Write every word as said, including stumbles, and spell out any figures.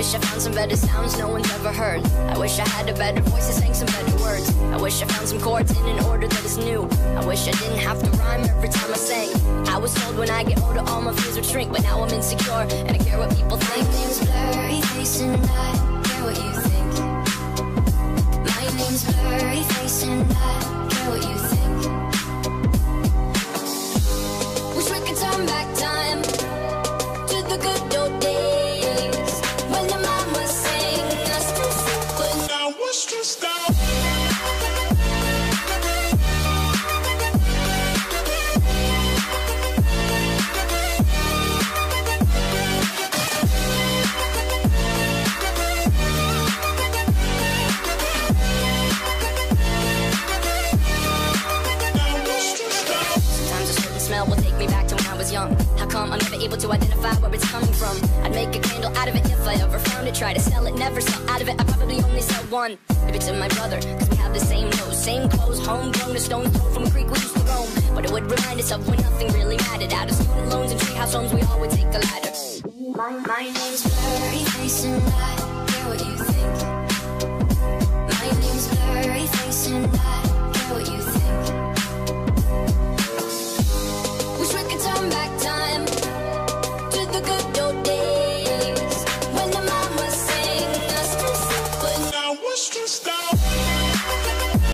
wish I found some better sounds no one's ever heard. I wish I had a better voice that sang some better words. I wish I found some chords in an order that is new. I wish I didn't have to rhyme every time I sang. I was told when I get older all my fears would shrink, but now I'm insecure and I care what people think. My name's Blurry Face and I care what you think. My name's Blurry Face and I care what you think. Wish we could turn back time to the good old days when the mama sang us to sleep, but now we're stressed out. Will take me back to when I was young. How come I'm never able to identify where it's coming from? I'd make a candle out of it if I ever found it. Try to sell it, never sell out of it. I probably only sell one. Maybe to my brother, cause we have the same nose, same clothes, homegrown, a stone's throw from a creek we used to roam. But it would remind us of when nothing really mattered. Out of student loans and treehouse homes, we all would take a ladder. My, my name's Blurry Face and I care what you think. My name's Blurry Face and I care what you think. Turn back time to the good old days when the mama sang us to sleep, but now we're stressed out.